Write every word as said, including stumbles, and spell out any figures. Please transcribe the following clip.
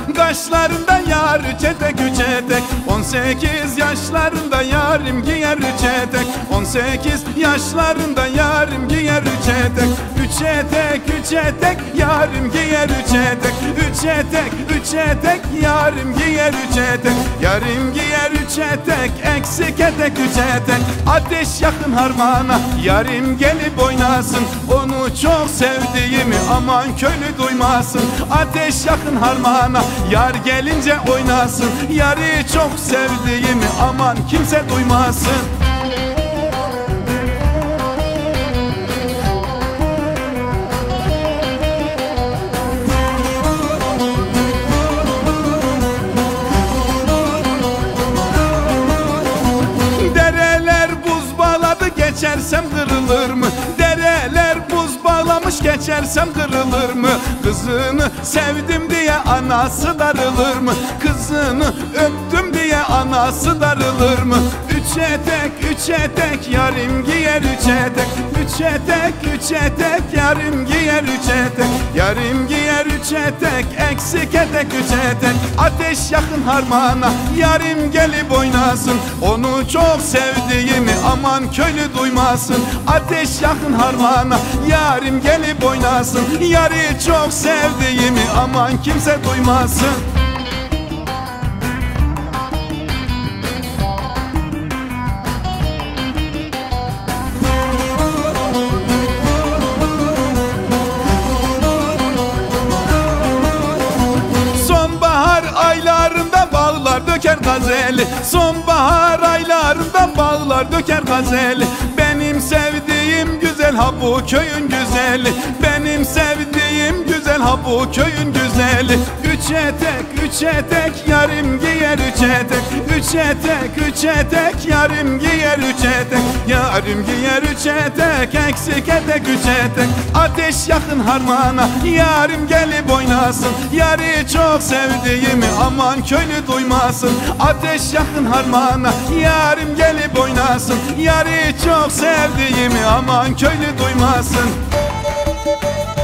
Kaşlarında yar çetek üç etek. On sekiz yaşlarında yarim giyer üç etek. On sekiz yaşlarında yarim giyer üç etek. Üç etek, üç etek yarim giyer üç etek. Üç etek, üç etek yarim giyer üç etek. Yarim giyer üç etek, eksik etek üç etek. Ateş yakın harmana yarim gelip oynasın. Onu çok sevdiğimi aman köylü duymasın. Ateş yakın harmana yar gelince oynasın. Yarı çok sevdiğimi aman kimse duymasın. Geçersem kırılır mı? Dereler buz bağlamış geçersem kırılır mı? Kızını sevdim diye anası darılır mı? Kızını öptüm diye anası darılır mı? Üç etek, üç etek yarim giyer üç etek. Üç etek, üç etek yarim giyer üç etek. Yarim giyer üç etek, eksik etek üç etek. Ateş yakın harmana yarim gelip oynasın. Onu çok sevdiğimi aman köylü duymasın. Ateş yakın harmana yarim gelip oynasın. Yarı çok sevdiğimi aman kimse duymasın. Döker gazeli, sonbahar aylarında bağlar döker gazeli. Benim sevdiğim güzel ha bu köyün güzeli. Benim sevdiğim güzel ha bu köyün güzeli. Üç etek, üç etek yarim giyer üç etek. Üç etek, üç etek yarim giyer üç etek. Yarim giyer üç etek, eksik etek üç etek. Ateş yakın harmana yarim gelip oynasın. Yarı çok sevdiğimi aman köylü duymasın. Ateş yakın harmana yarim gelip oynasın. Yarı çok sevdiğimi aman köylü duymasın.